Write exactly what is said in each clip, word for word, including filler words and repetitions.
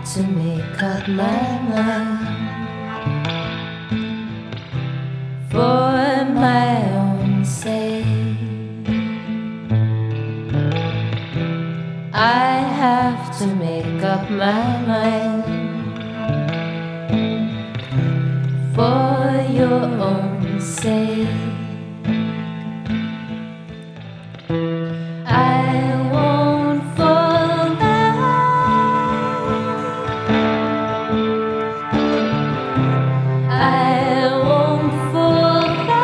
to make up my mind for my own sake. I have to make up my mind for your own sake. I won't fall back. I won't fall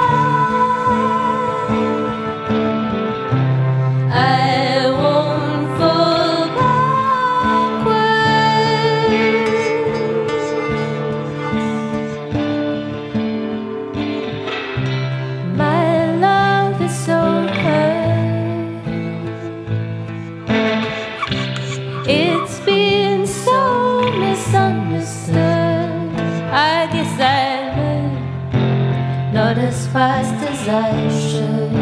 back. I won't fall backwards. My love is so hurt. It's been so misunderstood. I guess I learned not as fast as I should.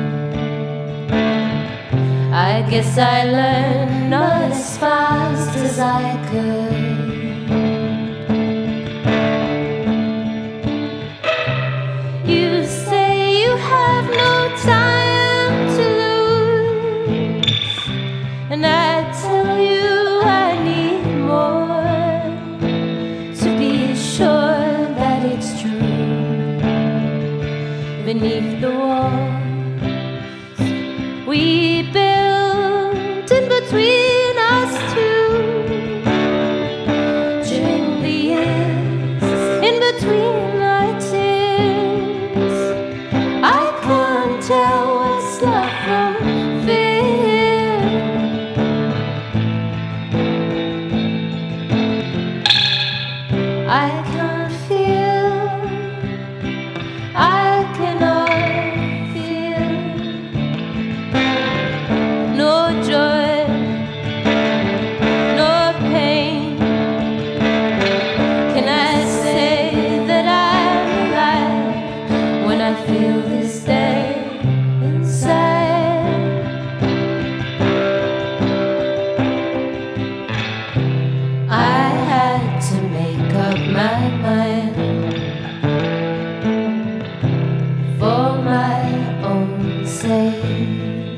I guess I learned not as fast as I could. You say you have no time to lose, and I tell you I need more to be sure that it's true. Beneath the walls we built in between us two, during the years in between our tears, I can't tell what's love from fear. I can't feel, I cannot feel no joy, no pain. Can I say that I'm alive when I feel this day inside? I had to make up my mind for my own sake.